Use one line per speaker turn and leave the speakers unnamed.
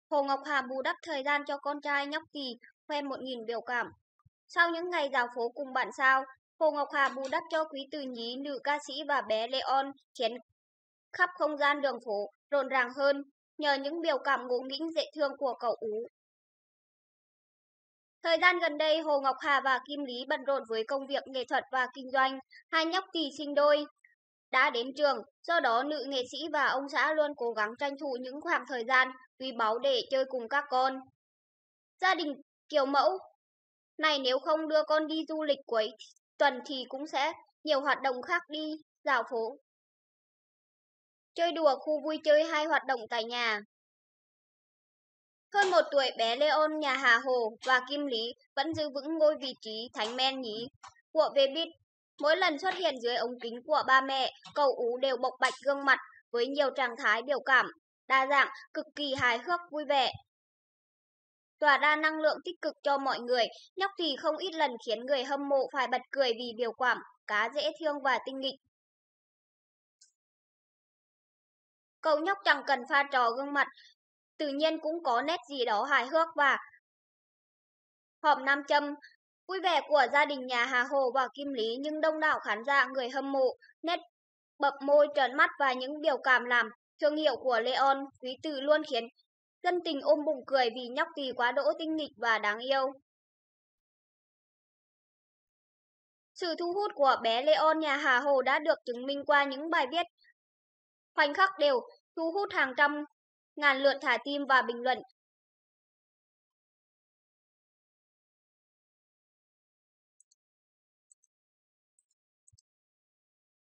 Hồ Ngọc Hà bù đắp thời gian cho con trai nhóc tỳ, khoe 1000 biểu cảm. Sau những ngày dạo phố cùng bạn sao, Hồ Ngọc Hà bù đắp cho quý tử nhí, nữ ca sĩ và bé Leon, khiến khắp không gian đường phố rộn ràng hơn nhờ những biểu cảm ngộ nghĩnh dễ thương của cậu Ú. Thời gian gần đây, Hồ Ngọc Hà và Kim Lý bận rộn với công việc nghệ thuật và kinh doanh. Hai nhóc tỳ sinh đôi đã đến trường, do đó nữ nghệ sĩ và ông xã luôn cố gắng tranh thủ những khoảng thời gian quý báu để chơi cùng các con. Gia đình kiểu mẫu này nếu không đưa con đi du lịch cuối tuần thì cũng sẽ nhiều hoạt động khác, đi dạo phố, chơi đùa khu vui chơi hay hoạt động tại nhà. Hơn 1 tuổi, bé Leon nhà Hà Hồ và Kim Lý vẫn giữ vững ngôi vị trí thánh men nhí của Vbiz. Mỗi lần xuất hiện dưới ống kính của ba mẹ, cậu Ú đều bộc bạch gương mặt với nhiều trạng thái biểu cảm đa dạng, cực kỳ hài hước vui vẻ, tỏa ra năng lượng tích cực cho mọi người. Nhóc thì không ít lần khiến người hâm mộ phải bật cười vì biểu cảm cá dễ thương và tinh nghịch. Cậu nhóc chẳng cần pha trò gương mặt, tự nhiên cũng có nét gì đó hài hước và hòm nam châm. Vui vẻ của gia đình nhà Hà Hồ và Kim Lý, nhưng đông đảo khán giả, người hâm mộ, nét bập môi trợn mắt và những biểu cảm làm thương hiệu của Leon, quý tử luôn khiến dân tình ôm bụng cười vì nhóc tỳ quá đỗi tinh nghịch và đáng yêu. Sự thu hút của bé Leon nhà Hà Hồ đã được chứng minh qua những bài viết khoảnh khắc đều thu hút hàng trăm ngàn lượt thả tim và bình luận